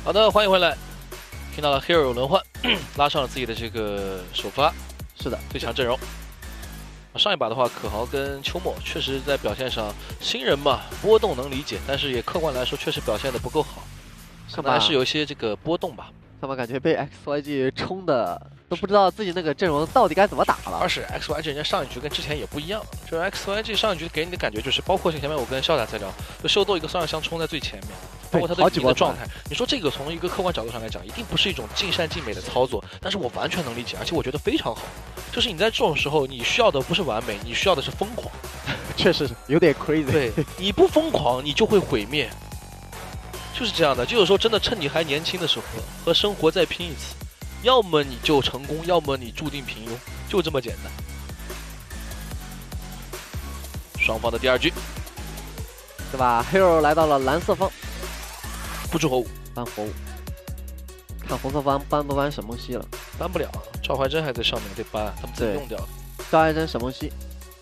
好的，欢迎回来。听到了 Hero 轮换，拉上了自己的这个首发， 是的， 最强阵容。上一把的话，可豪跟秋末确实在表现上，新人嘛，波动能理解，但是也客观来说，确实表现的不够好，可能还是有一些这个波动吧。 他们感觉被 XYG 冲的都不知道自己那个阵容到底该怎么打了。 而且 XYG 人家上一局跟之前也不一样，就是 XYG 上一局给你的感觉就是，包括前面我跟肖打在聊，就秀豆一个双向枪冲在最前面，包括他的一个状态。你说这个从一个客观角度上来讲，一定不是一种尽善尽美的操作，但是我完全能理解，而且我觉得非常好。就是你在这种时候，你需要的不是完美，你需要的是疯狂。 确实有点 crazy。 对，你不疯狂，你就会毁灭。就是这样的，就有时候真的趁你还年轻的时候，和生活再拼一次，要么你就成功，要么你注定平庸，就这么简单。双方的第二局， 对吧 ？Hero 来到了蓝色方， 不出火舞， 搬火舞，看红色方搬不搬沈梦溪了？ 搬不了，赵怀真还在上面得搬，他们自己用掉了。 赵怀真、沈梦溪，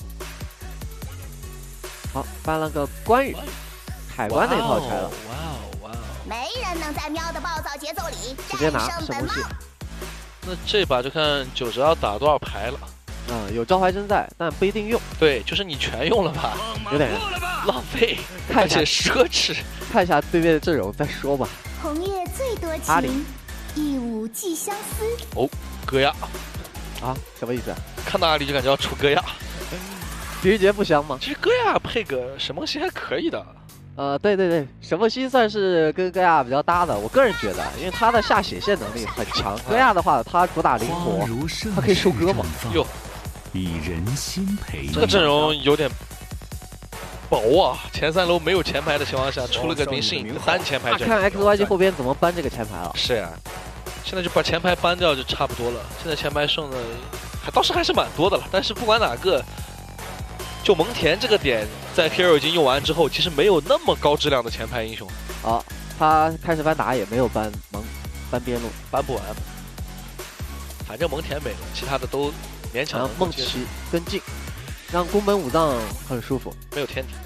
好，搬了个关羽，海关那套拆了。 哇哦！ 没人能在喵的暴躁节奏里直接拿沈梦溪。 那这把就看九折要打多少牌了。 有赵怀真在，但不一定用。 对，就是你全用了吧， 有点浪费， 而且奢侈。 看一下对面的阵容再说吧。 红叶最多情，一舞既相思。 哦，戈亚啊，什么意思？ 看到阿里就感觉要出戈亚。 狄仁杰不香吗？ 其实戈亚配个沈梦溪还可以的。 对，沈梦溪算是跟戈亚比较搭的，我个人觉得，因为他的下血线能力很强。戈亚的话，他主打灵活，他可以收割嘛。 哟， 以人心陪。 这个阵容有点薄啊！前3楼没有前排的情况下，出了个明信单前排阵。 看 XYG 后边怎么搬这个前排了。 是呀，现在就把前排搬掉就差不多了。现在前排剩的倒是还是蛮多的了，但是不管哪个。就蒙恬这个点，在 Hero 已经用完之后，其实没有那么高质量的前排英雄。 好，他开始搬打也没有搬边路， 搬不完。反正蒙恬没了，其他的都勉强。 梦琪跟进，让宫本武藏很舒服。 没有天敌。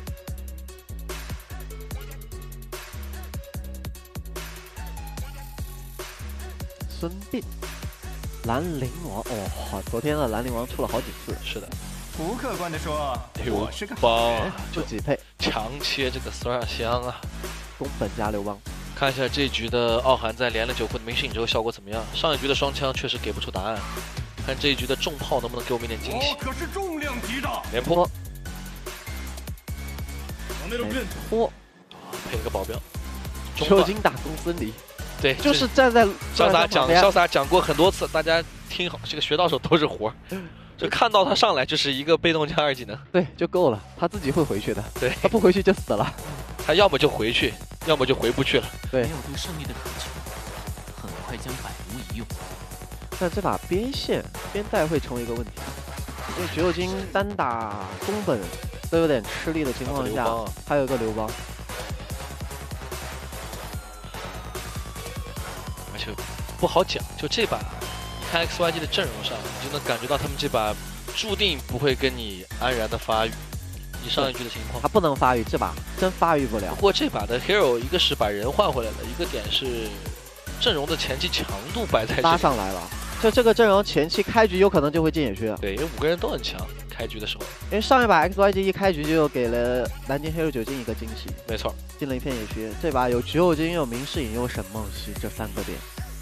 孙膑，兰陵王昨天的兰陵王出了好几次。 是的。 不客观的说，我是个帮不匹配， 强切这个索尔香啊！ 宫本加刘邦， 看一下这局的傲寒在连了9库的明信之后效果怎么样？上一局的双枪确实给不出答案，看这一局的重炮能不能给我们一点惊喜？ 可是重量级的连破， 拖， 配一个保镖， 球精打公孙离， 对， 就是站在潇洒讲过很多次，大家听好，这个学到手都是活。就看到他上来就是一个被动加2技能， 对，就够了，他自己会回去的， 对， 他不回去就死了， 他要么就回去，要么就回不去了， 对， 没有对胜利的渴求，很快将百无一用。 但这把边线边带会成为一个问题，因为橘右京单打宫本都有点吃力的情况下，还有一个刘邦， 而且不好讲，就这把。看 XYG 的阵容上，你就能感觉到他们这把注定不会跟你安然的发育。以上一局的情况， 他不能发育，这把真发育不了。 不过这把的 Hero 一个是把人换回来了，一个点是阵容的前期强度摆在这里拉上来了。就这个阵容前期开局有可能就会进野区。 对，因为5个人都很强，开局的时候。 因为上一把 XYG 一开局就给了南京 Hero 9进一个惊喜， 没错， 进了一片野区。这把有橘右京，有明世隐，有沈梦溪这3个点。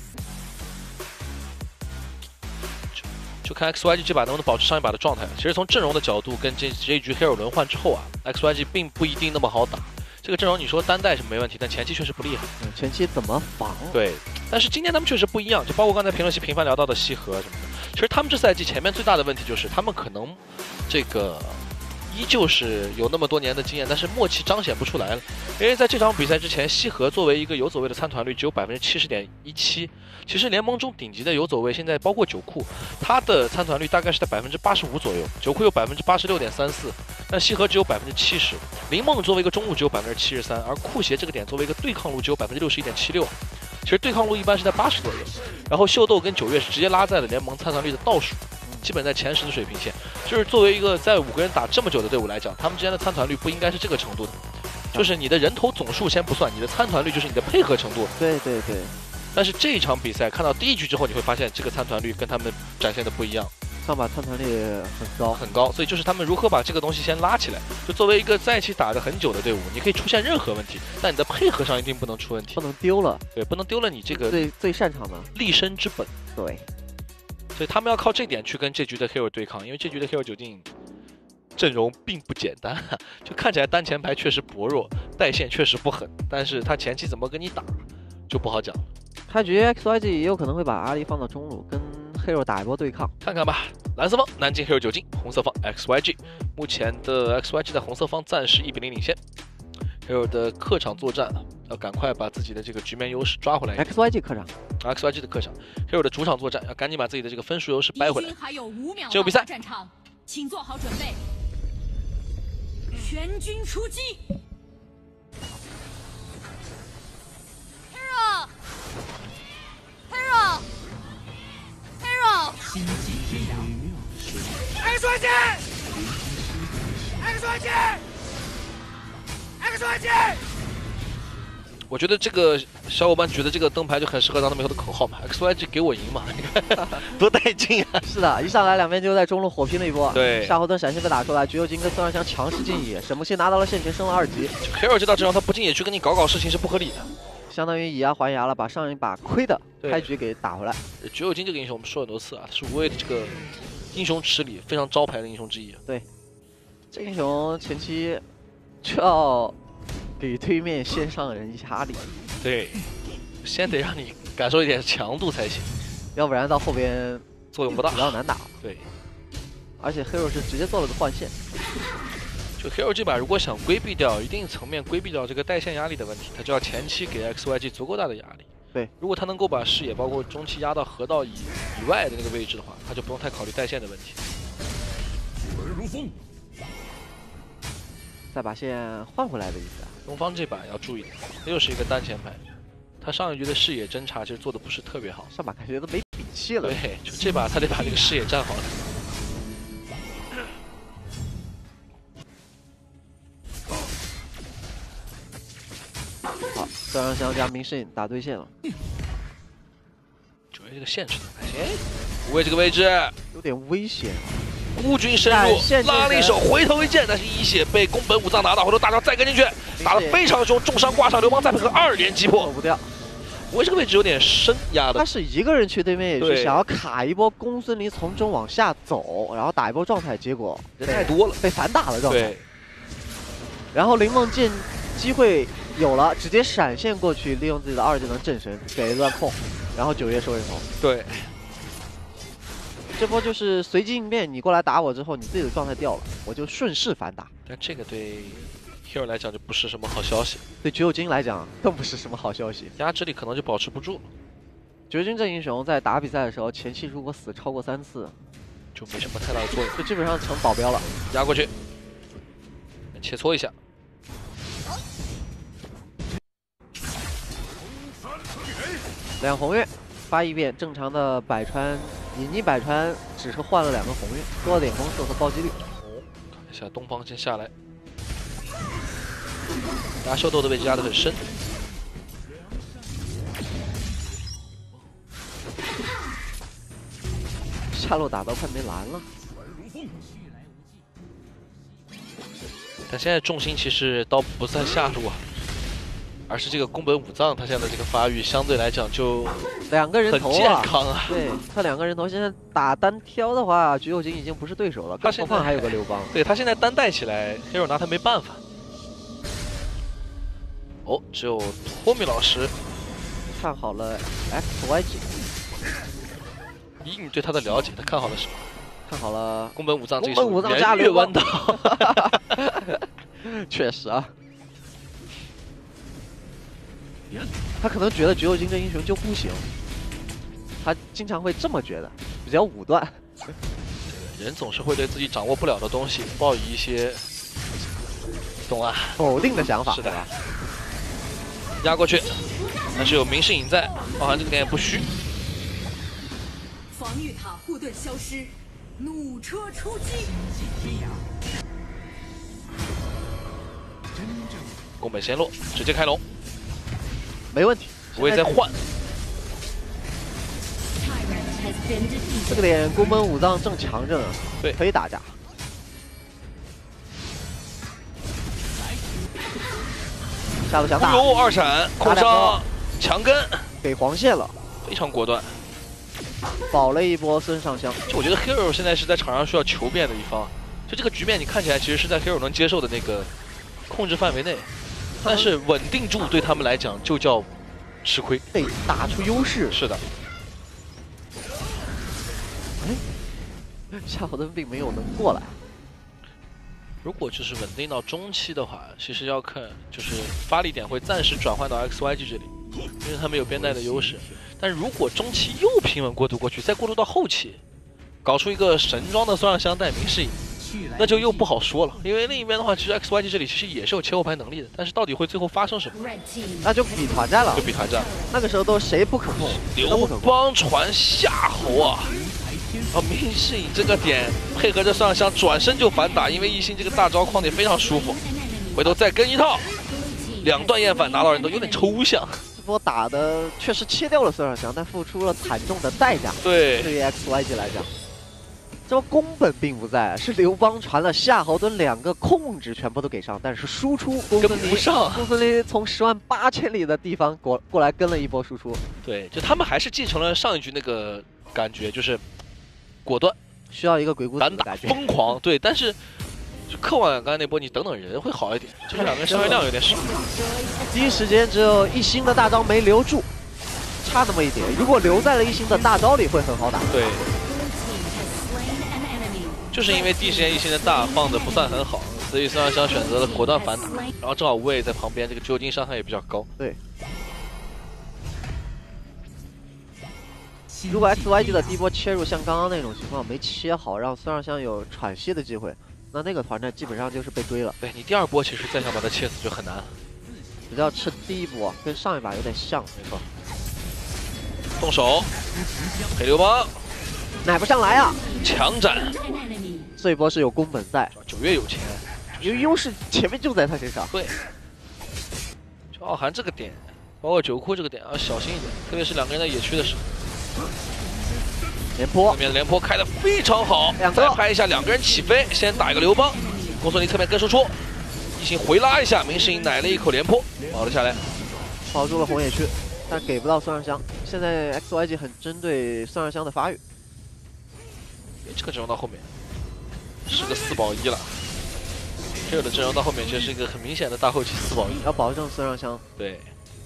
就看 XYG 这把能不能保持上一把的状态。其实从阵容的角度，跟这一局 Hero 轮换之后啊 ，XYG 并不一定那么好打。这个阵容你说单带是没问题，但前期确实不厉害。 前期怎么防？ 对，但是今年他们确实不一样，就包括刚才评论区频繁聊到的西河什么的。其实他们这赛季前面最大的问题就是他们可能这个依旧是有那么多年的经验，但是默契彰显不出来了。因为在这场比赛之前，西河作为一个游走位的参团率只有70.17%。其实联盟中顶级的游走位，现在包括九库，他的参团率大概是在85%左右，九库有86.34%，但西河只有70%。林梦作为一个中路只有73%，而库鞋这个点作为一个对抗路只有61.76%。其实对抗路一般是在80左右，然后秀豆跟9月是直接拉在了联盟参团率的倒数，基本在前10的水平线。就是作为一个在5个人打这么久的队伍来讲，他们之间的参团率不应该是这个程度的。 就是你的人头总数先不算，你的参团率就是你的配合程度。 对对对。 但是这一场比赛看到第一局之后，你会发现这个参团率跟他们展现的不一样。 上把参团率很高很高，所以就是他们如何把这个东西先拉起来。就作为一个在一起打得很久的队伍，你可以出现任何问题，但你的配合上一定不能出问题， 不能丢了。 对，不能丢了你这个最擅长的立身之本。 对， 所以他们要靠这点去跟这局的 Hero 对抗，因为这局的 Hero 究竟阵容并不简单，就看起来单前排确实薄弱，带线确实不狠，但是他前期怎么跟你打就不好讲了。 开局 XYG 也有可能会把阿里放到中路跟 Hero 打一波对抗， 看看吧。蓝色方南京 Hero 9进，红色方 XYG。目前的 XYG 在红色方暂时1比0领先。Hero 的客场作战要赶快把自己的这个局面优势抓回来。 XYG 客场 ，XYG 的客场 ，Hero 的主场作战要赶紧把自己的这个分数优势掰回来。 还有5秒进入比赛， 战场，请做好准备，全军出击。 星际天涯。 XYG， 我觉得这个小伙伴举的这个灯牌就很适合咱们以后的口号嘛 ，XYG 给我赢嘛，你看多带劲啊！ 是的，一上来两边就在中路火拼了一波。 对， 夏侯惇闪现被打出来，橘右京跟孙二香强势进野，沈木希拿到了线前升了2级。 Hero 这道阵容他不进野区跟你搞事情是不合理的， 相当于以牙还牙了，把上一把亏的开局给打回来。 橘右京这个英雄我们说很多次啊，他是无畏的这个英雄池里非常招牌的英雄之一。 对，这英雄前期就要给对面线上人压力。 对，先得让你感受一点强度才行， 要不然到后边作用不大， 比较难打。 对， 而且 Hero 是直接做了个换线。 就 Hero 这把如果想规避掉一定层面规避掉这个带线压力的问题，他就要前期给 XYG 足够大的压力。 对， 如果他能够把视野包括中期压到河道以外的那个位置的话，他就不用太考虑带线的问题。 如风， 再把线换回来的意思啊。 东方这把要注意点，他又是一个单前排，他上一局的视野侦查其实做的不是特别好， 上把感觉都没底气了。 对，就这把他得把这个视野站好了。 好，孙二香加明世隐打对线了。 主要这个线吃的还行，无畏这个位置有点危险。 孤军深入，拉了一手，回头一剑，但是一血被宫本武藏拿到，回头大招再跟进去，打得非常凶，重伤挂上，流氓再配合2连击破， 走不掉。 无畏这个位置有点深压的， 他是一个人去对面野区，想要卡一波公孙离从中往下走，然后打一波状态，结果人太多了， 被反打了状态。 对。 然后林梦见机会有了，直接闪现过去，利用自己的2技能震神给乱控，然后9月收人头。 对。 这波就是随机应变，你过来打我之后，你自己的状态掉了，我就顺势反打。 但这个对 Hero 来讲就不是什么好消息， 对橘右京来讲更不是什么好消息， 压制力可能就保持不住。 橘右京这英雄在打比赛的时候，前期如果死超过3次， 就没什么太大的作用， 就基本上成保镖了。 压过去，切磋一下。 两红月发一遍，正常的百川。隐匿百川只是换了2个红月，多了点攻势和暴击率。 看一下东方先下来，压秀逗的位置压得很深。 下路打到快没蓝了， 但现在重心其实倒不在下路啊，而是这个宫本武藏他现在的这个发育相对来讲就 2个人头啊， 很健康啊。 对他2个人头现在打单挑的话，橘右京已经不是对手了，更何况还有个刘邦。 对他现在单带起来 ，Hero 拿他没办法。哦，只有托米老师看好了 XYG。 以你对他的了解，他看好了什么？ 看好了宫本武藏这个加月弯刀。 确实啊。他可能觉得橘右京这英雄就不行，他经常会这么觉得，比较武断。 人总是会对自己掌握不了的东西抱以一些，懂啊？ 否定的想法。 是的。压过去，但是有明世隐在，包含这个点也不虚。 防御塔护盾消失，弩车出击。 星际天涯。 真正宫本先落，直接开龙， 没问题。 不会再换。 这个点宫本武藏正强着呢， 对， 可以打架。下路想打， 有二闪控上强根， 给黄线了， 非常果断， 保了一波孙尚香。 就我觉得 Hero 现在是在场上需要求变的一方，就这个局面你看起来其实是在 Hero 能接受的那个控制范围内，但是稳定住对他们来讲就叫吃亏， 得打出优势。 是的。 哎，夏侯惇并没有能过来。 如果就是稳定到中期的话，其实要看就是发力点会暂时转换到 XYG 这里，因为他们有边带的优势。但如果中期又平稳过渡过去，再过渡到后期，搞出一个神装的孙尚香带明世隐，那就又不好说了。因为另一边的话，其实 XYG 这里其实也是有切后排能力的，但是到底会最后发生什么， 那就比团战了。 就比团战。 那个时候都谁不可控？ 刘邦传夏侯啊！明世隐这个点配合着孙尚香转身就反打，因为一心这个大招框点非常舒服，回头再跟一套，两段厌反拿到人都有点抽象。 这波打的确实切掉了孙尚香，但付出了惨重的代价。 对， 对于 XYG 来讲，这波宫本并不在，是刘邦传了夏侯惇两个控制全部都给上，但是输出公孙离跟不上。 公孙离从108000里的地方过来跟了一波输出。 对，就他们还是继承了上一局那个感觉，就是果断， 需要一个鬼谷子敢打的感觉。 疯狂。对，但是就客网刚才那波，你等等人会好一点。这两个人伤害量有点少。 第一时间只有一星的大招没留住，差那么一点。如果留在了一星的大招里，会很好打。 对，就是因为第一时间一星的大放的不算很好，所以孙尚香选择了果断反打，然后正好无畏在旁边，这个救金伤害也比较高。 对。如果 XYG 的第一波切入像刚刚那种情况没切好，让孙尚香有喘息的机会，那个团战基本上就是被堆了。 对你第二波其实再想把它切死就很难了。 比较吃第一波，跟上一把有点像。 没错。动手，黑刘邦， 奶不上来啊！ 强斩。 这一波是有宫本在 ，9月有钱， 因为优势前面就在他身上。 对。就傲寒这个点，包括九窟这个点要小心一点，特别是两个人在野区的时候。 连坡， 对面的连坡开的非常好，再拍一下两个人起飞，先打一个刘邦，公孙离侧面跟输出，一心回拉一下，明世隐奶了一口连坡，保了下来， 保住了红野区，但给不到孙尚香。现在 XYG 很针对孙尚香的发育， 这个阵容到后面是个4保1了，这个阵容到后面却是一个很明显的大后期4保1， 要保证孙尚香。 对。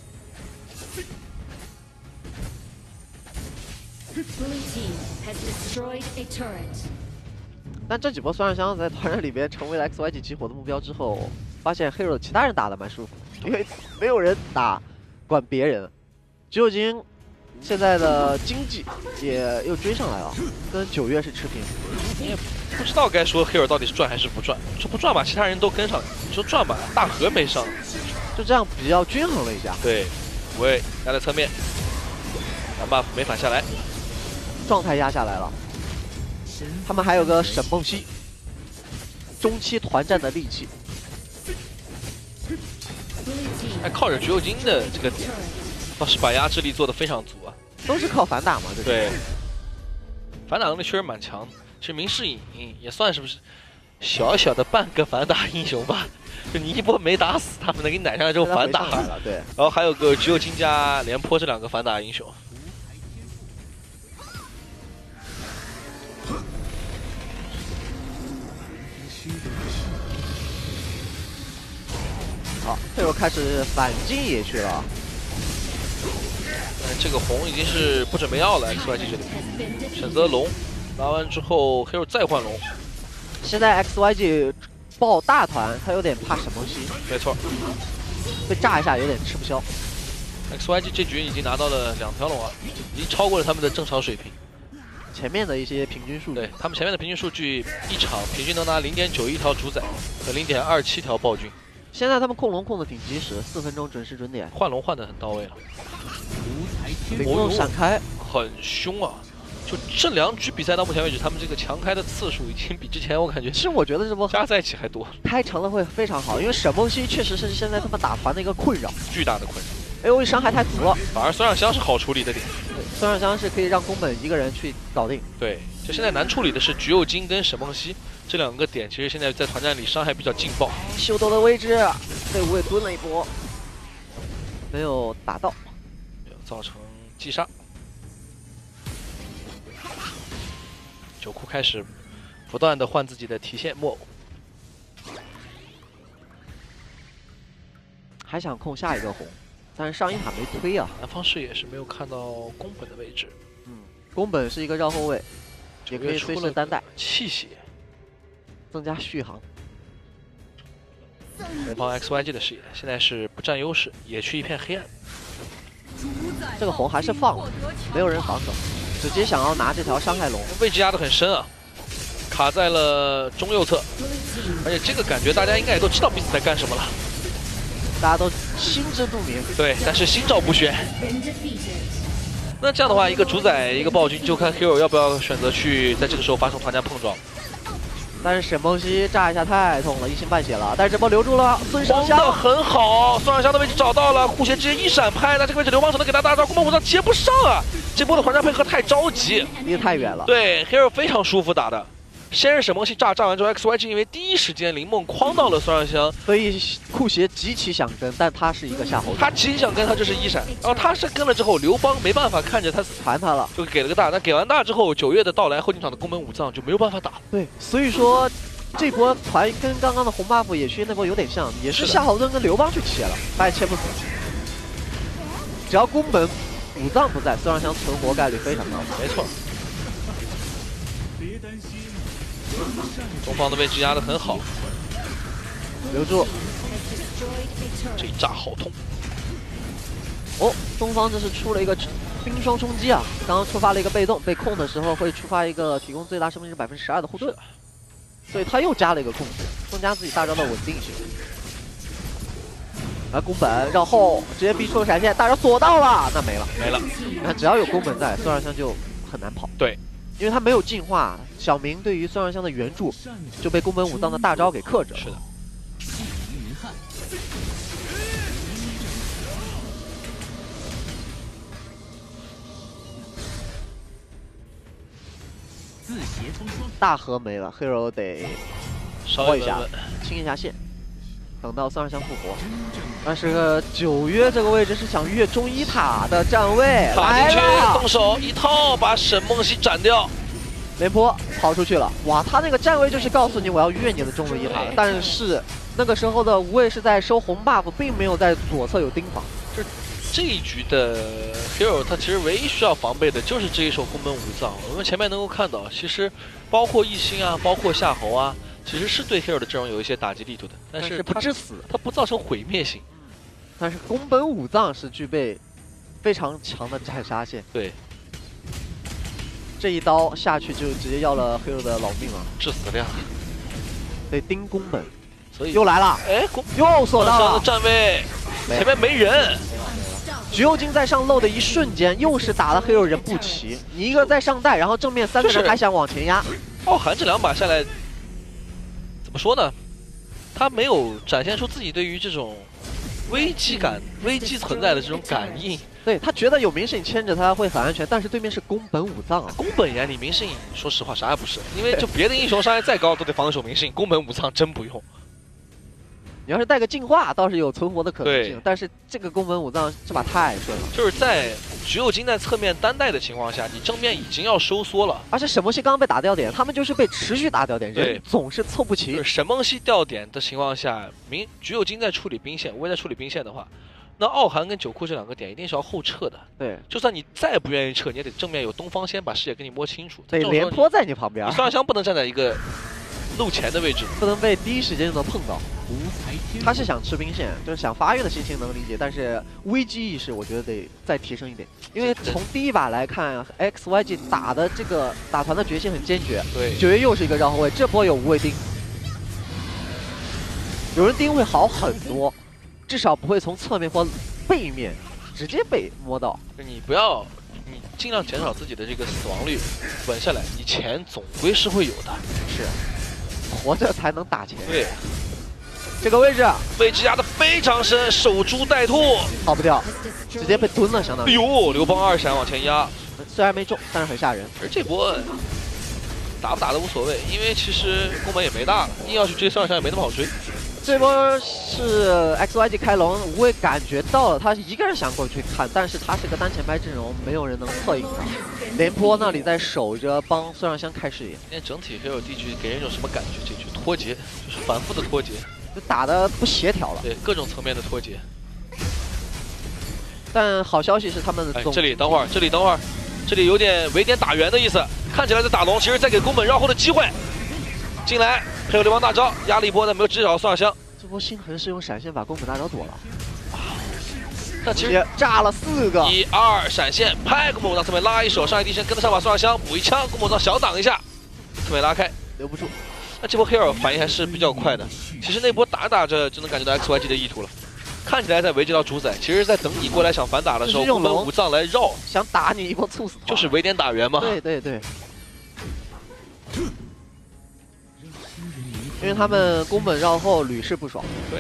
但这几波孙尚香在团战里边成为了 XYG 集火的目标之后，发现 Hero 其他人打的蛮舒服，因为没有人打，管别人。只有金现在的经济也又追上来了，跟9月是持平。 你也不知道该说 Hero 到底是赚还是不赚，说不赚吧，其他人都跟上来；你说赚吧，大河没上， 就这样比较均衡了一下。 对，喂，压在侧面，蓝 buff 没反下来。 状态压下来了，他们还有个沈梦溪，中期团战的利器， 还靠着绝有金的这个点，倒是把压制力做得非常足啊。 都是靠反打嘛， 对，反打能力确实蛮强的。其实明世隐也算是不是小小的半个反打英雄吧？就你一波没打死，他们能给你奶上来之后反打了，对。 然后还有个绝有金加廉颇这两个反打英雄。 好，这又开始反击野区了。 这个红已经是不准备要了 ，XYG 这里选择龙，拿完之后 Hero 再换龙。 现在 XYG 爆大团，他有点怕沈梦溪。 没错， 被炸一下有点吃不消。 XYG 这局已经拿到了2条龙啊，已经超过了他们的正常水平。 前面的一些平均数据， 对他们前面的平均数据，一场平均能拿0.91条主宰和0.27条暴君。 现在他们控龙控的挺及时，4分钟准时准点， 换龙换的很到位了。 灵动闪开， 很凶啊！ 就这2局比赛到目前为止，他们这个强开的次数已经比之前我感觉其实我觉得这波加在一起还多， 开成了会非常好，因为沈梦溪确实是现在他们打团的一个困扰巨大的困扰。 ，AOE 伤害太足了。 反而孙尚香是好处理的点。 对，孙尚香是可以让宫本一个人去搞定。 对，就现在难处理的是橘右京跟沈梦溪这2个点，其实现在在团战里伤害比较劲爆。 秀斗的位置被无畏蹲了一波，没有打到， 造成击杀。九库开始不断的换自己的提线木偶， 还想控下一个红，但是上一塔没推啊。 南方视野是没有看到宫本的位置。 宫本是一个绕后卫，也可以随时单带气血， 增加续航。 前方 XYG 的视野现在是不占优势，野区一片黑暗。 这个红还是放了，没有人防守，直接想要拿这条伤害龙， 位置压得很深啊，卡在了中右侧，而且这个感觉大家应该也都知道彼此在干什么了， 大家都心知肚明。 对，但是心照不宣。那这样的话，一个主宰，一个暴君，就看 Hero 要不要选择去在这个时候发生团战碰撞。 但是沈梦溪炸一下太痛了，一星半血了，但是这波留住了孙尚香， 的很好，孙尚香的位置找到了，护鞋直接一闪拍，那这个位置流氓只能给他大招，宫本武藏接不上啊！这波的团战配合太着急， 离得太远了。 对 Hero 非常舒服打的。先是沈梦溪炸完之后 ，XYG 因为第一时间林梦诓到了孙尚香， 所以酷鞋极其想跟，但他是一个夏侯， 他极想跟他就是一闪，然后他是跟了之后，刘邦没办法看着他死， 传他了， 就给了个大。但给完大之后，9月的到来后进场的宫本武藏就没有办法打了。 对，所以说这波团跟刚刚的红 buff 野区那波有点像，也是夏侯惇跟刘邦去切了，他也切不死。只要宫本武藏不在，孙尚香存活概率非常高。 没错。 别担心。 中方的位置压得很好， 留住。 这一炸好痛。 哦，东方这是出了一个冰霜冲击啊！刚刚触发了一个被动，被控的时候会触发一个提供最大生命值12%的护盾，所以他又加了一个控制，增加自己大招的稳定性。而宫本绕后直接逼出了闪现，大招锁到了，那没了， 没了。 那只要有宫本在，孙尚香就很难跑。 对。 因为他没有进化，小明对于孙尚香的援助就被宫本武藏的大招给克制了。 是的。 自携风霜， 大河没了 ，Hero 得拖一下，清一下线，等到孙尚香复活。但是9月这个位置是想越中一塔的站位， 打进去动手一套把沈梦溪斩掉。 雷波跑出去了，哇，他那个站位就是告诉你我要越你的中路一塔了，但是那个时候的无畏是在收红 buff， 并没有在左侧有盯防。 这一局的 Hero 他其实唯一需要防备的就是这一手宫本武藏。我们前面能够看到，其实包括一星啊，包括夏侯啊，其实是对 Hero 的阵容有一些打击力度的，但是不致死， 它不造成毁灭性。 但是宫本武藏是具备非常强的斩杀线。 对。 这一刀下去就直接要了 Hero 的老命了， 致死量。 得盯宫本， 所以又来了， 哎， 又锁到了站位，前面没人。 橘右京在上漏的一瞬间，又是打了 Hero 人不齐，你一个在上带，然后正面3个人还想往前压。 傲寒这2把下来，怎么说呢？他没有展现出自己对于这种危机存在的这种感应。 对他觉得有明信牵着他会很安全，但是对面是宫本武藏啊。 宫本眼里明信，说实话啥也不是，因为就别的英雄伤害再高都得防守明信，宫本武藏真不用。 你要是带个净化，倒是有存活的可能性，但是这个宫本武藏这把太顺了。 就是在橘右京在侧面单带的情况下，你正面已经要收缩了， 而且沈梦溪刚刚被打掉点，他们就是被持续打掉点， 对， 人总是凑不齐。 就是沈梦溪掉点的情况下，橘右京在处理兵线，无畏在处理兵线的话，那傲寒跟九库这2个点一定是要后撤的。对，就算你再不愿意撤，你也得正面有东方先把视野给你摸清楚。 对，廉颇在你旁边， 你孙尚香不能站在一个路前的位置， 不能被第一时间就能碰到。他是想吃兵线，就是想发育的心情能理解，但是危机意识我觉得得再提升一点。因为从第一把来看 ，XYG 打的这个打团的决心很坚决。 对 9月又是一个绕后卫，这波有无畏盯，有人盯会好很多，至少不会从侧面或背面直接被摸到。 你不要你尽量减少自己的这个死亡率，稳下来，你钱总归是会有的。 是，活着才能打钱。 对， 这个位置位置压得非常深，守株待兔。 逃不掉，直接被蹲了，相当于。 哎呦，刘邦2闪往前压， 虽然没中，但是很吓人。 而这波打不打的无所谓，因为其实宫本也没大了，硬要去追孙尚香也没那么好追。 这波是 XYG 开龙，无畏感觉到了，他一个人想过去看，但是他是个单前排阵容，没有人能策应他。廉颇那里在守着帮孙尚香开视野。 今天整体 Hero 地区给人一种什么感觉？这局脱节，就是反复的脱节， 就打得不协调了。 对各种层面的脱节。 但好消息是他们的总， 这里等会儿，这里等会儿，这里有点围点打圆的意思，看起来在打龙，其实在给宫本绕后的机会。进来，配合刘邦大招压了一波，但没有直接找到孙尚香。 这波星河是用闪现把宫本大招躲了， 但其实也炸了4个。 1、2闪现，拍宫本武藏侧面拉一手，上一低身跟得上把孙尚香补一枪，宫本武藏小挡一下，侧面拉开， 留不住。 那这波 Hero 反应还是比较快的。其实那波打着打着就能感觉到 XYG 的意图了，看起来在围这条主宰，其实在等你过来想反打的时候，宫本武藏来绕， 想打你一波猝死他。 就是围点打圆嘛。 对对对。因为他们宫本绕后屡试不爽。 对。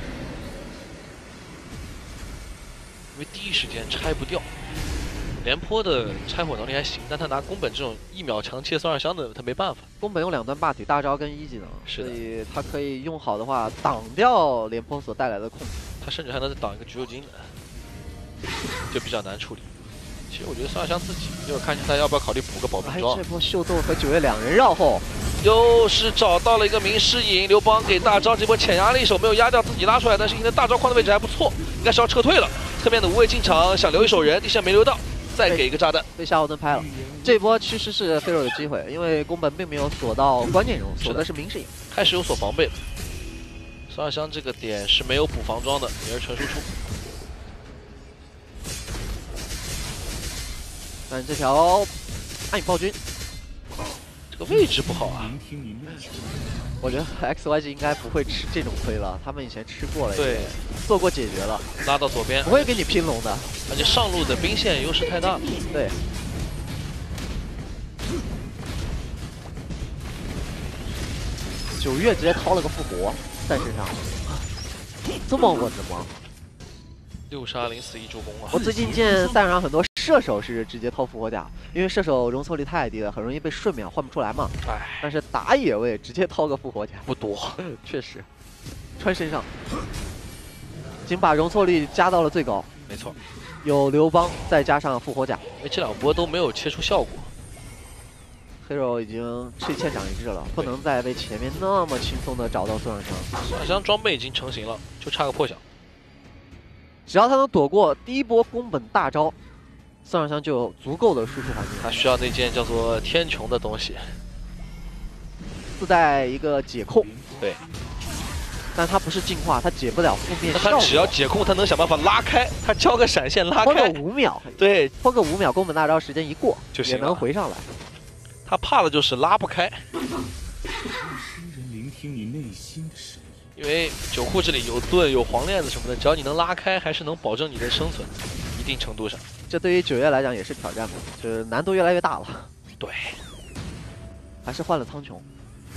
因为第一时间拆不掉，廉颇的拆火能力还行，但他拿宫本这种1秒强切孙尚香的，他没办法。 宫本有2段霸体大招跟1技能， 是的， 所以他可以用好的话挡掉廉颇所带来的控制。 他甚至还能再挡一个橘右京的，就比较难处理。其实我觉得孙尚香自己一会儿看一下他要不要考虑补个保命装。 这波秀逗和9月2人绕后， 又是找到了一个明示影，刘邦给大招这波浅压了一手，没有压掉，自己拉出来，但是因为大招框的位置还不错，应该是要撤退了。侧面的无畏进场想留一手人，地线没留到，再给一个炸弹， 被夏侯惇拍了。这波其实是 Hero 的机会，因为宫本并没有锁到关键人物，锁的是明示影， 开始有所防备了。孙尚香这个点是没有补防装的，也是纯输出。 但是这条暗影暴君， 这个位置不好啊。 我觉得 XYG 应该不会吃这种亏了，他们以前吃过了， 对， 做过解决了， 拉到左边不会给你拼龙的， 而且上路的兵线优势太大了。 对。9月直接掏了个复活在身上，这么稳的吗 ？6杀0死1助攻啊！ 我最近见赛场上很多射手是直接掏复活甲，因为射手容错率太低了，很容易被瞬秒换不出来嘛。 哎， 但是打野位直接掏个复活甲不多， 确实，穿身上，已经把容错率加到了最高。 没错， 有刘邦再加上复活甲， 因为这2波都没有切出效果。 Hero 已经吃欠长一致了，不能再被前面那么轻松的找到孙尚香。 孙尚香装备已经成型了，就差个破晓。 只要他能躲过第一波宫本大招，孙尚香就有足够的输出环境。 他需要那件叫做天穹的东西， 自带一个解控。 对， 但他不是净化，他解不了负面效果。 他只要解控，他能想办法拉开，他交个闪现拉开， 拖个5秒。 对， 拖个5秒，宫本大招时间一过就行， 也能回上来。 他怕的就是拉不开。 聆听你内心的声音。 因为酒库这里有盾有黄链子什么的，只要你能拉开，还是能保证你的生存，一定程度上。 这对于9月来讲也是挑战嘛，就是难度越来越大了。 对， 还是换了苍穹，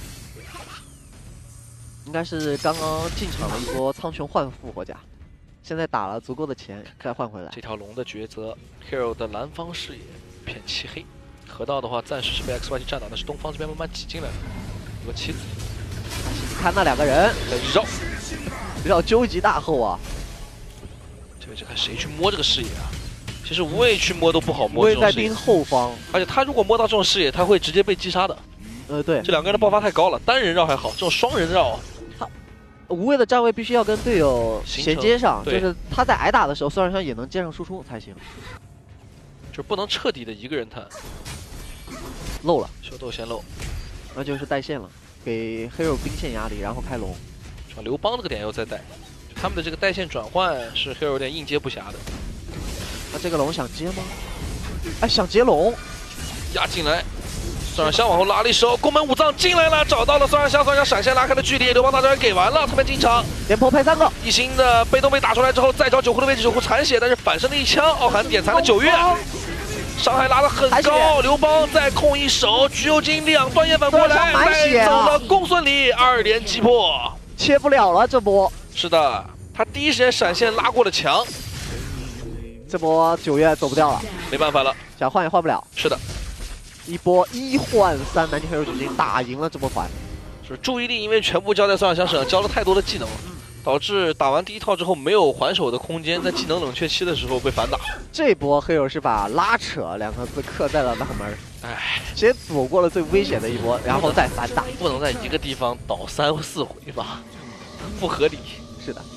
应该是刚刚进场了一波苍穹换复活甲，现在打了足够的钱再换回来。 这条龙的抉择 ，Hero 的蓝方视野偏漆黑，河道的话暂时是被 XYG 占到，但是东方这边慢慢挤进来了，有个棋子。 你看那2个人绕究极大后啊， 这个就看谁去摸这个视野啊。其实无畏去摸都不好摸， 无畏在盯后方， 而且他如果摸到这种视野，他会直接被击杀的。 对， 这2个人的爆发太高了，单人绕还好，这种双人绕， 无畏的站位必须要跟队友衔接上， 对， 就是他在挨打的时候，孙尚香也能接上输出才行， 就是不能彻底的一个人弹。 漏了， 秀逗先漏， 那就是带线了。给 Hero 兵线压力，然后开龙。 刘邦这个点又在带，他们的这个带线转换是 Hero 有点应接不暇的。 那这个龙想接吗？哎，想接龙， 压进来，孙尚香往后拉了一手，宫本武藏进来了，找到了孙尚香，孙尚香闪现拉开了距离，刘邦大招也给完了，特别进场， 廉颇拍3个， 一星的被动被打出来之后，再找酒库的位置，酒库残血，但是反身的一枪，傲寒点残了9月。 伤害拉得很还高， 是刘邦再控一手，橘右京两段烟反过来， 对上满血啊带走了公孙离，2连击破。 切不了了，这波是的，他第一时间闪现拉过了墙， 这波9月走不掉了， 没办法了。 想换也换不了。 是的， 一波1换3，南京黑手已经打赢了这波团。 是注意力因为全部交在孙小香身上，交了太多的技能了。导致打完第一套之后没有还手的空间，在技能冷却期的时候被反打。 这波黑手是把拉扯2个字刻在了脑门， 哎， 直接躲过了最危险的一波，然后再反打。 不能在一个地方倒3、4回吧，不合理。 是的，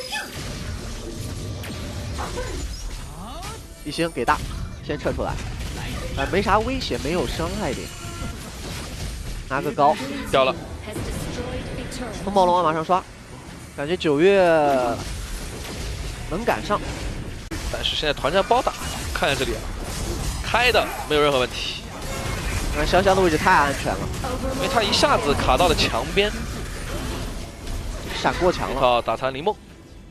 一星给大，先撤出来，没啥威胁，没有伤害点，拿个高， 掉了。 风暴龙啊，马上刷。感觉9月能赶上， 但是现在团战包打，看看这里啊，开的没有任何问题。 香香的位置太安全了， 因为他一下子卡到了墙边， 闪过墙了。 靠打残林梦。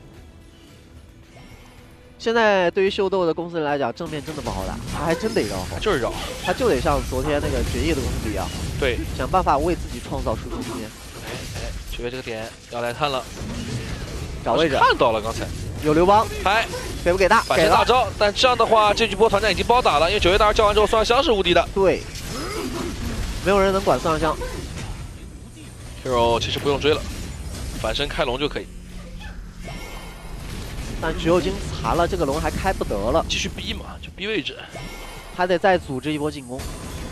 现在对于秀逗的公司人来讲，正面真的不好打，他还真得绕， 就是绕， 他就得像昨天那个决议的公司一样， 对， 想办法为自己创造输出空间。 9月这个点要来探了， 找位置， 看到了刚才有刘邦， 拍给不给大？给了。 反身大招，但这样的话，这局波团战已经包打了，因为9月大招交完之后，孙尚香是无敌的。 对，没有人能管孙尚香。 Hero 其实不用追了，反身开龙就可以。 但橘右京残了，这个龙还开不得了， 继续逼嘛，就逼位置， 还得再组织一波进攻。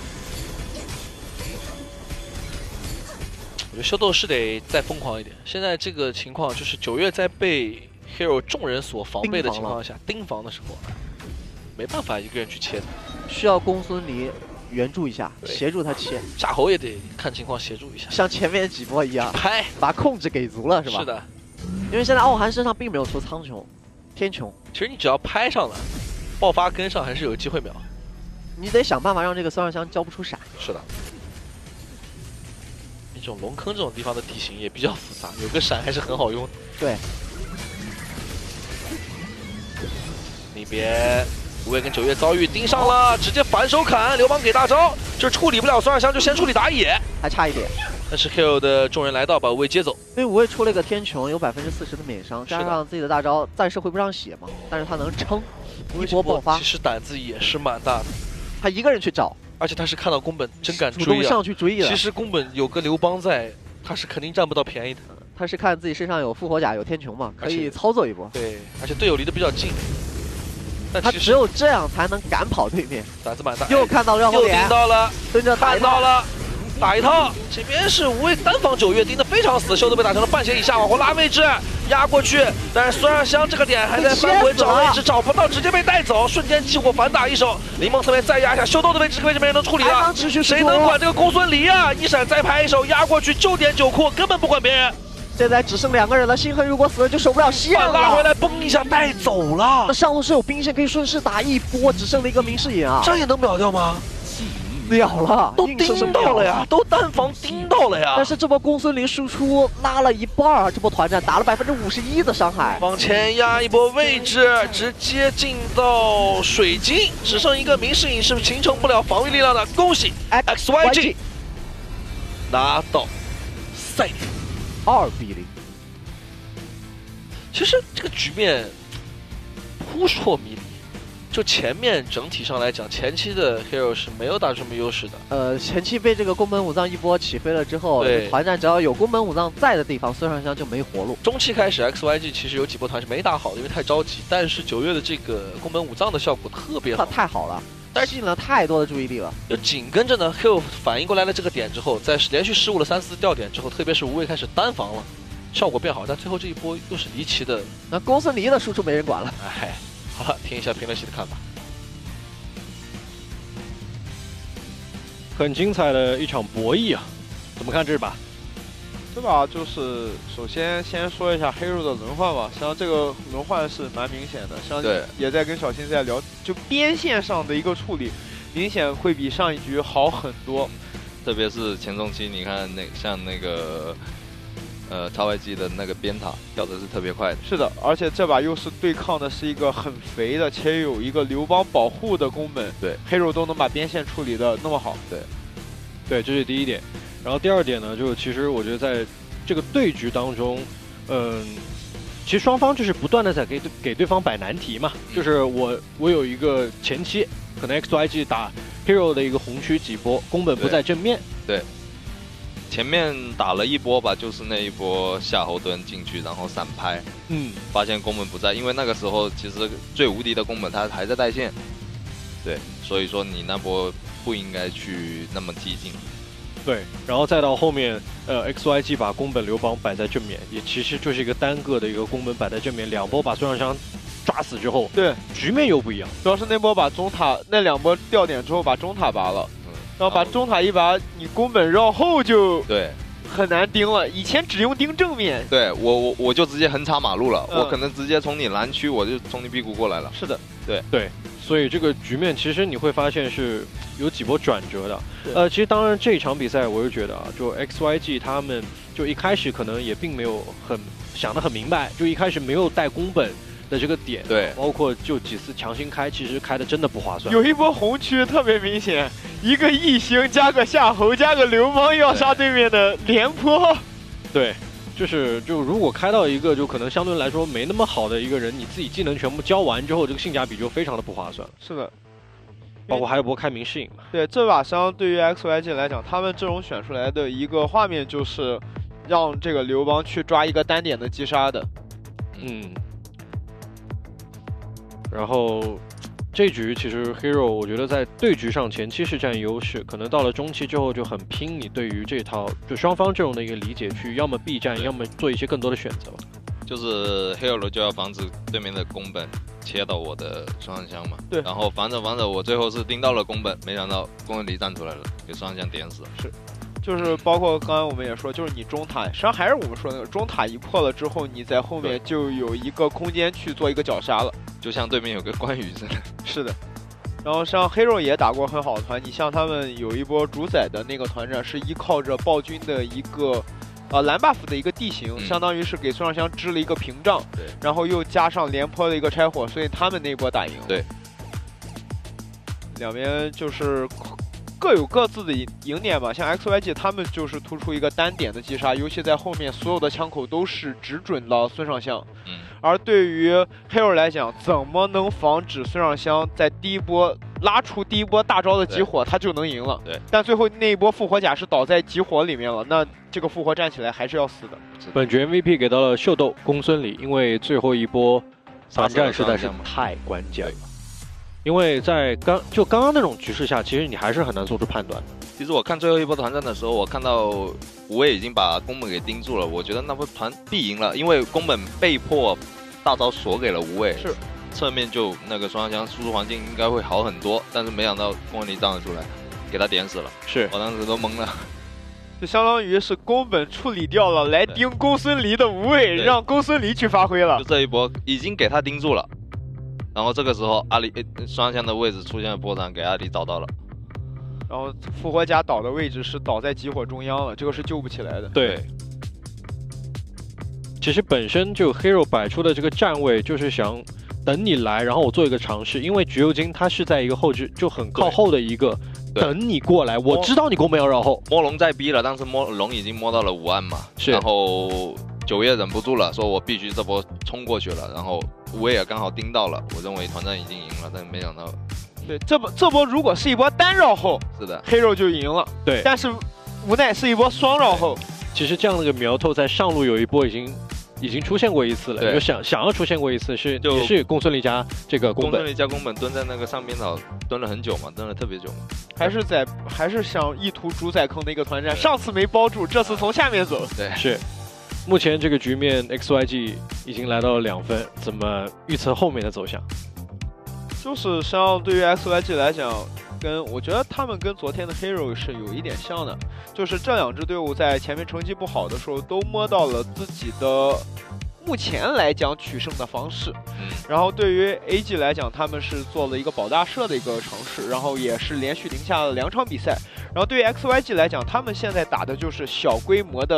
我觉得秀逗是得再疯狂一点。现在这个情况就是9月在被 Hero 众人所防备的情况下，盯防的时候，没办法一个人去切的， 需要公孙离援助一下， 对协助他切， 夏侯也得看情况协助一下， 像前面几波一样， 拍把控制给足了，是吧？ 是的， 因为现在傲寒身上并没有出苍穹、天穹， 其实你只要拍上了，爆发跟上还是有机会秒。 你得想办法让这个孙尚香交不出闪。 是的。这种龙坑这种地方的地形也比较复杂，有个闪还是很好用的。 对， 那边无畏跟9月遭遇盯上了，直接反手砍，刘邦给大招，这处理不了孙尚香就先处理打野， 还差一点。 但是 Hero 的众人来到把无畏接走， 因为无畏出了一个天穹，有40%的免伤，加上自己的大招暂时回不上血嘛，但是他能撑一波爆发其。实胆子也是蛮大的， 他一个人去找， 而且他是看到宫本真敢主动追啊。 上去追了。 其实宫本有个刘邦在，他是肯定占不到便宜的。 他是看自己身上有复活甲、有天穹嘛，可以而且操作一波。 对，而且队友离得比较近，但他其实只有这样才能赶跑对面。 胆子蛮大。 又看到了绕后又点盯，到了， 蹲着打一套。 看到了，打一套。这边是无畏单防9月盯得非常死，秀都被打成了半血以下，往后拉位置，压过去。但是孙尚香这个点还在翻回找位置，找不到，直接被带走，瞬间激活反打一手。林梦侧面再压一下，秀逗的位置，这个位置没人能处理了。谁能管这个公孙离啊？一闪再拍一手，压过去就点9库，根本不管别人。 现在只剩2个人了，星河如果死了就守不了线了。 拉回来崩一下带走了那，上路是有兵线可以顺势打一波，只剩了一个明视野啊， 这也能秒掉吗？ 秒了， 都硬生生盯到了呀，都单防盯到了呀。 但是这波公孙离输出拉了一半，这波团战打了51%的伤害。 往前压一波位置，直接进到水晶，只剩一个明视影是形成不了防御力量的。恭喜 XYG 拿到赛点 2-0。 其实这个局面扑朔迷离，就前面整体上来讲，前期的 Hero 是没有打出什么优势的。 前期被这个宫本武藏一波起飞了之后， 对团战只要有宫本武藏在的地方，孙尚香就没活路。 中期开始 XYG 其实有几波团是没打好的，因为太着急。但是9月的这个宫本武藏的效果特别他好， 太好了， 但是吸引了太多的注意力了。 就紧跟着呢 Hero 反应过来了这个点之后，在连续失误了3、4掉点之后，特别是无畏开始单防了，效果变好。但最后这一波又是离奇的， 那公孙离的输出没人管了。 哎，好了，听一下评论席的看法。 很精彩的一场博弈啊！怎么看这把？ 这把就是首先说一下黑肉的轮换吧，像这个轮换是蛮明显的，像对也在跟小新在聊，就边线上的一个处理，明显会比上一局好很多。 特别是前中期，你看像那个超 YG 的那个边塔跳的是特别快的。 是的，而且这把又是对抗的是一个很肥的，且有一个刘邦保护的宫本， 对， 黑肉都能把边线处理的那么好。 对，这是第一点。然后第二点呢，就其实我觉得在这个对局当中，其实双方就是不断的在给对方摆难题嘛。就是我有一个前期可能 XYG 打 Hero 的一个红区几波，宫本不在正面。 对。前面打了一波吧，就是那一波夏侯惇进去，然后闪拍，发现宫本不在，因为那个时候其实最无敌的宫本他还在带线，对，所以说你那波不应该去那么激进。 对，然后再到后面，XYG 把宫本刘邦摆在正面，也其实就是一个单个的一个宫本摆在正面，两波把孙尚香抓死之后， 对， 局面又不一样。 主要是那波把中塔那2波掉点之后把中塔拔了。然后把中塔一拔，你宫本绕后就对很难盯了。以前只用盯正面， 对我就直接横插马路了，我可能直接从你蓝区我就从你屁股过来了。 是的， 对，所以这个局面其实你会发现是有几波转折的。其实当然这一场比赛我就觉得啊，就 XYG 他们就一开始可能也并没有想得很明白，就一开始没有带宫本的这个点， 对， 包括就几次强行开，其实开的真的不划算。 有一波红区特别明显，一个异星加个夏侯加个流氓要杀对面的廉颇。 对，就如果开到一个就可能相对来说没那么好的一个人，你自己技能全部交完之后，这个性价比就非常的不划算。 是的， 包括还有波开明适应嘛。 对，这把伤对于 XYG 来讲，他们阵容选出来的一个画面就是让这个刘邦去抓一个单点的击杀的。 然后这局其实 Hero 我觉得在对局上前期是占优势，可能到了中期之后就很拼你对于这套就双方阵容的一个理解，去要么避战，要么做一些更多的选择。 就是 Hero 就要防止对面的宫本切到我的孙尚香嘛， 对， 然后防着我最后是盯到了宫本，没想到宫本离站出来了，给孙尚香点死了。 是。就是包括刚才我们也说，就是你中塔，实际上还是我们说那个中塔一破了之后，你在后面就有一个空间去做一个绞杀了， 就像对面有个关羽似的。 是的。然后像黑肉也打过很好的团，你像他们有一波主宰的那个团战，是依靠着暴君的一个蓝 buff 的一个地形，相当于是给孙尚香支了一个屏障， 对， 然后又加上廉颇的一个拆火，所以他们那波打赢了。 对， 两边就是各有各自的赢点吧，像 XYG 他们就是突出一个单点的击杀，尤其在后面所有的枪口都是只准了孙尚香。而对于 Hero 来讲，怎么能防止孙尚香在第一波拉出第一波大招的集火，他就能赢了。 对， 但最后那一波复活甲是倒在集火里面了，那这个复活站起来还是要死的。 本局 MVP 给到了秀逗公孙离，因为最后一波团战实在是太关键了。因为在刚刚那种局势下，其实你还是很难做出判断的。 其实我看最后一波团战的时候，我看到无畏已经把宫本给盯住了，我觉得那波团必赢了，因为宫本被迫大招锁给了无畏， 是侧面就那个双枪输出环境应该会好很多，但是没想到宫本离站了出来，给他点死了， 是我当时都懵了。 就相当于是宫本处理掉了来盯公孙离的无畏，让公孙离去发挥了。 就这一波已经给他盯住了。然后这个时候，双枪的位置出现了破绽，给阿里找到了。 然后复活甲倒的位置是倒在集火中央了，这个是救不起来的。 对。其实本身就 Hero 摆出的这个站位，就是想等你来，然后我做一个尝试。因为橘右京他是在一个后置就很靠后的一个等你过来，我知道你宫本要绕后。 摸龙在逼了，但是摸龙已经摸到了5万嘛， 是。 然后九月忍不住了，说我必须这波冲过去了，然后无畏也刚好盯到了，我认为团战已经赢了，但没想到， 对，这波如果是一波单绕后， 是的， 黑肉就赢了， 对， 但是无奈是一波双绕后。 其实这样的一个苗头在上路有一波已经出现过一次了，就想要出现过一次，也是公孙离加这个宫本， 公孙离加宫本蹲在那个上边草蹲了很久嘛，蹲了特别久嘛， 还是想意图主宰坑的一个团战，上次没包住，这次从下面走， 对， 是。目前这个局面 XYG 已经来到了2分，怎么预测后面的走向？ 就是像对于 XYG 来讲，我觉得他们跟昨天的 Hero 是有一点像的，就是这2支队伍在前面成绩不好的时候，都摸到了自己的目前来讲取胜的方式。然后对于 AG 来讲，他们是做了一个保大社的一个尝试，然后也是连续赢下了2场比赛。然后对于 XYG 来讲，他们现在打的就是小规模的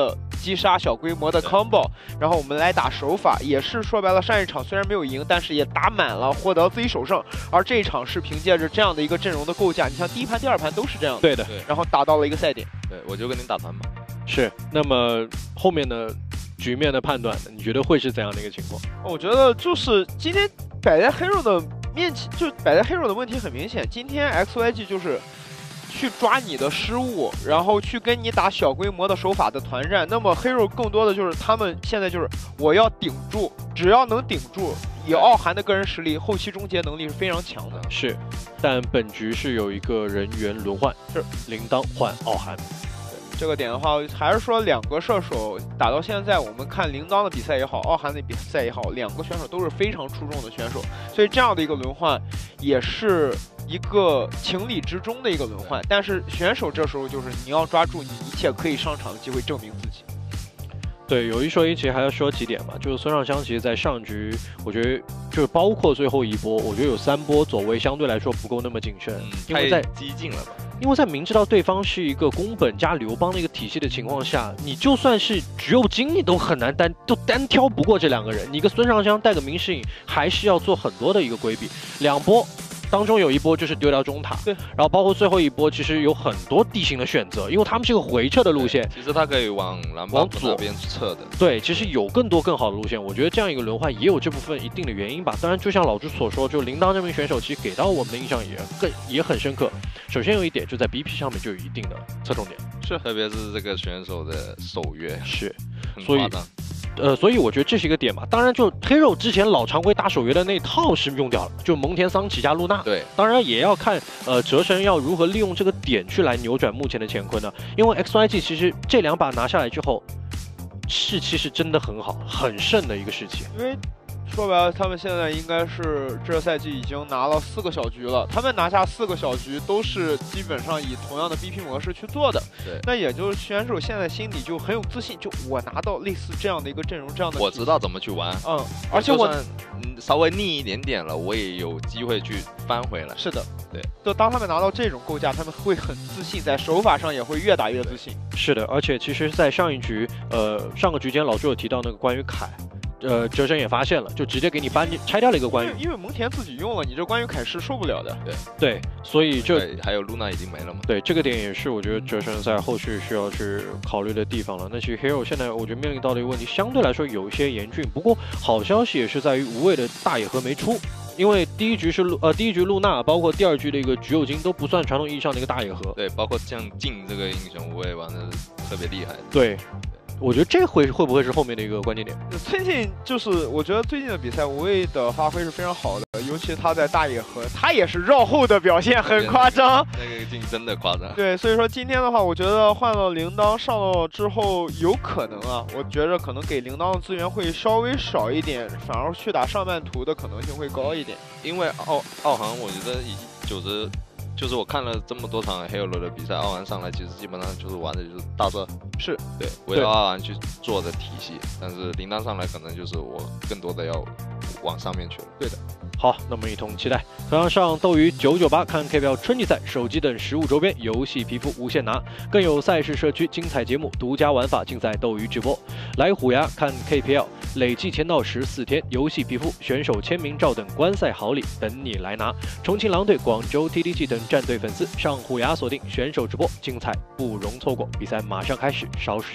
击杀小规模的 combo， 然后我们来打手法，也是说白了，上一场虽然没有赢，但是也打满了，获得自己首胜。而这一场是凭借着这样的一个阵容的构架，你像第一盘、第二盘都是这样的， 对的， 然后打到了一个赛点。 对，我就跟你打团嘛。 是，那么后面的局面的判断，你觉得会是怎样的一个情况？ 我觉得就是今天摆在 Hero 的面前，就摆在 Hero 的问题很明显，今天 XYG 就是去抓你的失误，然后去跟你打小规模的手法的团战。那么 Hero 更多的就是他们现在就是我要顶住，只要能顶住，以傲寒的个人实力，后期终结能力是非常强的。 是，但本局是有一个人员轮换， 是铃铛换傲寒。 这个点的话，还是说两个射手打到现在，我们看铃铛的比赛也好，傲寒的比赛也好，两个选手都是非常出众的选手，所以这样的一个轮换也是一个情理之中的一个轮换。但是选手这时候就是你要抓住你一切可以上场的机会，证明自己。 对，有一说一，其实还要说几点嘛，就是孙尚香其实在上局，我觉得就是包括最后一波，我觉得有3波走位相对来说不够那么谨慎，因为在太激进了吧。 因为在明知道对方是一个宫本加刘邦的一个体系的情况下，你就算是橘右京，你都很难单挑不过这2个人。你一个孙尚香带个明石影，还是要做很多的一个规避。2波当中有一波就是丢掉中塔， 对， 然后包括最后一波其实有很多地形的选择，因为他们是一个回撤的路线， 其实他可以往蓝帮那边撤的。 对，其实有更多更好的路线，我觉得这样一个轮换也有这部分一定的原因吧。当然，就像老朱所说，就铃铛这名选手其实给到我们的印象也很深刻。首先有一点就在 BP 上面就有一定的侧重点， 是，特别是这个选手的守约是， 很夸张。 所以我觉得这是一个点嘛。当然，就黑肉之前老常规打守约的那套是用掉了，就蒙田桑奇加露娜。 对， 当然也要看哲神要如何利用这个点去来扭转目前的乾坤呢？因为 XYG 其实这2把拿下来之后，士气是真的很好，很盛的一个士气。 因为说白了，他们现在应该是这赛季已经拿了4个小局了。他们拿下4个小局都是基本上以同样的 BP 模式去做的。 对， 那也就是选手现在心里就很有自信，就我拿到类似这样的一个阵容，这样的我知道怎么去玩。 而且我稍微逆一点点了，我也有机会去翻回来。 是的， 对。 就当他们拿到这种构架，他们会很自信，在手法上也会越打越自信。 是的，而且其实，在上一局，上个局间老朱有提到那个关于凯。哲神也发现了，就直接给你拆掉了一个关羽， 因为蒙田自己用了，你这关羽凯是受不了的。 对，所以还有露娜已经没了嘛。 对，这个点也是我觉得哲神在后续需要去考虑的地方了。那其实 Hero 现在我觉得面临到的一个问题，相对来说有一些严峻。不过好消息也是在于无畏的大野和没出，因为第一局露娜，包括第2局的一个橘右京都不算传统意义上的一个大野和。 对，包括像镜这个英雄无畏玩的特别厉害。 对。我觉得这会不会是后面的一个关键点？ 最近就是我觉得最近的比赛无畏的发挥是非常好的，尤其他在大野和他也是绕后的表现很夸张， 那个镜真的夸张。 对，所以说今天的话，我觉得换了铃铛上了之后，有可能啊，我觉得可能给铃铛的资源会稍微少一点，反而去打上半图的可能性会高一点。 因为傲寒，我觉得已经就是我看了这么多场 Hero 的比赛，傲寒上来其实基本上就是玩的就是大招， 是对围绕傲寒去做的体系，但是铃铛上来可能就是我更多的要往上面去了。 对的。 好，那么一同期待。同样上斗鱼998看 KPL 春季赛，手机等实物周边、游戏皮肤无限拿，更有赛事社区精彩节目、独家玩法尽在斗鱼直播。来虎牙看 KPL， 累计签到14天，游戏皮肤、选手签名照等观赛好礼等你来拿。重庆狼队、广州 TDG 等战队粉丝上虎牙锁定选手直播，精彩不容错过。比赛马上开始，稍事